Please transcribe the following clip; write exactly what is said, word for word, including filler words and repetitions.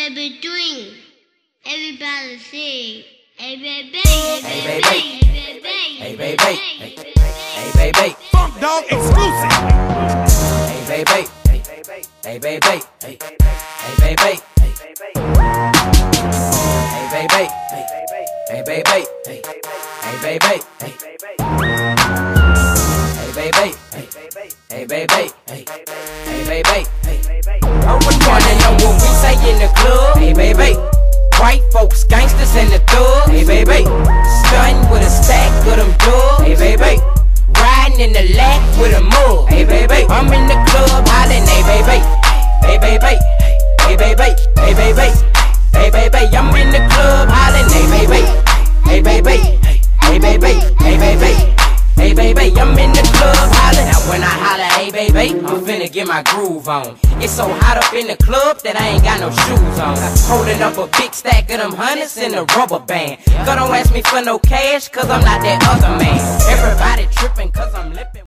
baby doing? Everybody sing. Hey baby, hey baby, hey baby, hey baby, hey baby, Funk Dog exclusive. hey baby, hey baby, hey baby, hey baby, hey baby, hey baby, hey baby, hey baby, hey baby, hey baby. I was wanna know what we say in the club. Hey baby, white folks, gangsters and the thugs. Hey baby, stunting with a stack of them dubs. Hey baby, riding in the lack with a mug. Hey baby, I'm in the club hollering. Hey baby, hey baby, hey baby, hey baby, hey baby, I'm in the club hollering. Hey baby, hey baby, hey baby, hey baby, hey baby, I'm in the club hollering. Now when I holler, hey baby, I'm finna get my groove on. It's so hot up in the club that I ain't got no shoes on. Holding up a big stack of them hundreds in a rubber band. Girl, don't ask me for no cash, cause I'm not that other man. Everybody tripping cause I'm lipping.